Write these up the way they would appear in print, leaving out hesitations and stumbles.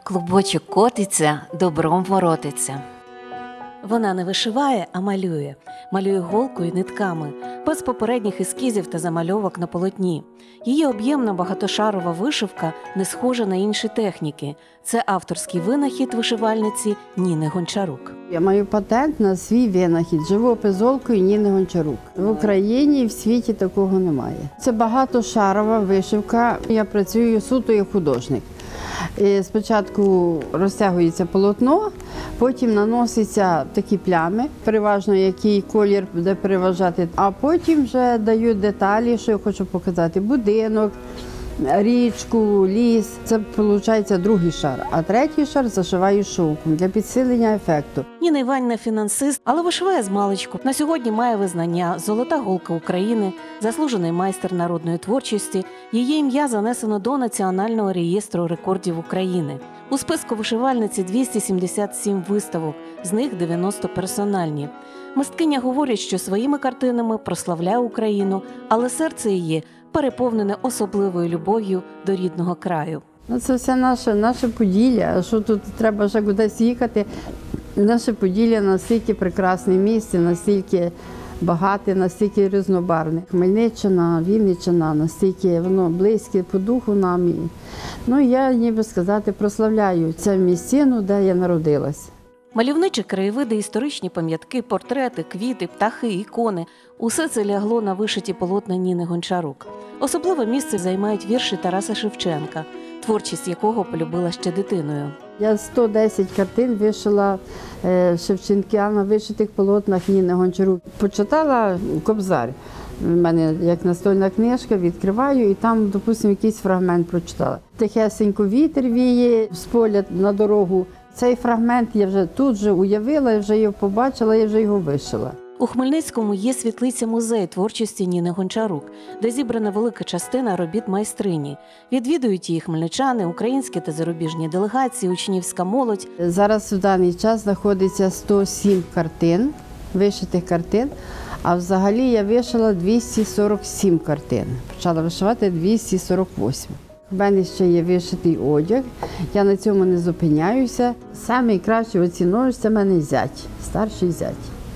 Клубочок котиться, добром воротиться. Вона не вишиває, а малює. Малює голкою і нитками, без попередніх ескізів та замальовок на полотні. Її об'ємна багатошарова вишивка не схожа на інші техніки. Це авторський винахід вишивальниці Ніни Гончарук. Я маю патент на свій винахід – живопис голкою Ніни Гончарук. В Україні і в світі такого немає. Це багатошарова вишивка. Я працюю суто як художник. Спочатку розтягується полотно, потім наносяться такі плями, переважно який колір буде переважати, а потім вже дають деталі, що я хочу показати: будинок, річку, ліс. Це виходить другий шар, а третій шар зашиваю шовком для підсилення ефекту. Ніна Іванівна – фінансист, але вишиває змалечку. На сьогодні має визнання «Золота голка України», заслужений майстер народної творчості. Її ім'я занесено до Національного реєстру рекордів України. У списку вишивальниці 277 виставок, з них 90 персональні. Мисткиня говорить, що своїми картинами прославляє Україну, але серце її переповнене особливою любов'ю до рідного краю. Це все наше Поділля. А що тут треба ще кудись їхати? Наше Поділля настільки прекрасне місце, настільки багате, настільки різнобарвне. Хмельниччина, Вінниччина, настільки воно близьке по духу нам. Я, ніби сказати, прославляю цю місцину, де я народилась. Мальовничі краєвиди, історичні пам'ятки, портрети, квіти, птахи, ікони – усе це лягло на вишиті полотна Ніни Гончарук. Особливе місце займають вірші Тараса Шевченка, творчість якого полюбила ще дитиною. Я 110 картин вишила Шевченка на вишитих полотнах Ніни Гончарук. Почитала «Кобзар». У мене як настольна книжка, відкриваю і там, допустимо, якийсь фрагмент прочитала. Тихесенько вітер віє з поля на дорогу. Цей фрагмент я вже тут же уявила, я вже його побачила, я вже його вишила. У Хмельницькому є світлиця-музей творчості Ніни Гончарук, де зібрана велика частина робіт майстрині. Відвідують її хмельничани, українські та зарубіжні делегації, учнівська молодь. Зараз в даний час знаходиться 107 картин, вишитих картин, а взагалі я вишила 247 картин. Почала вишивати 248. У мене ще є вишитий одяг, я на цьому не зупиняюся. Найкраще оцінюю – це в мене зять, старший зять.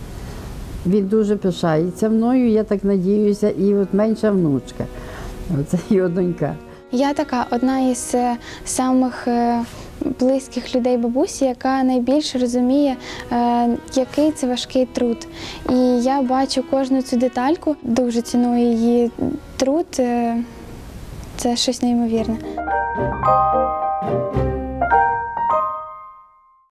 Він дуже пишається мною, я так надіюся, і от менша внучка, оце його донька. Я така одна із самих близьких людей бабусі, яка найбільше розуміє, який це важкий труд. І я бачу кожну цю детальку, дуже ціную її труд, це щось неймовірне.